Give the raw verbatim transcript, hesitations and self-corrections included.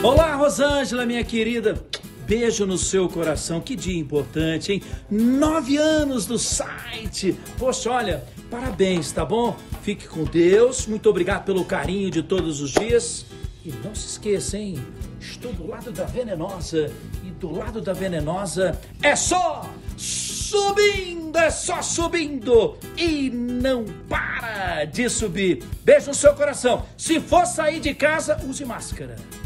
Olá, Rosângela, minha querida. Beijo no seu coração. Que dia importante, hein? Nove anos do site. Poxa, olha, parabéns, tá bom? Fique com Deus. Muito obrigado pelo carinho de todos os dias. E não se esqueça, hein? Estou do lado da Venenosa. E do lado da Venenosa é só subindo, é só subindo. E não para de subir. Beijo no seu coração. Se for sair de casa, use máscara.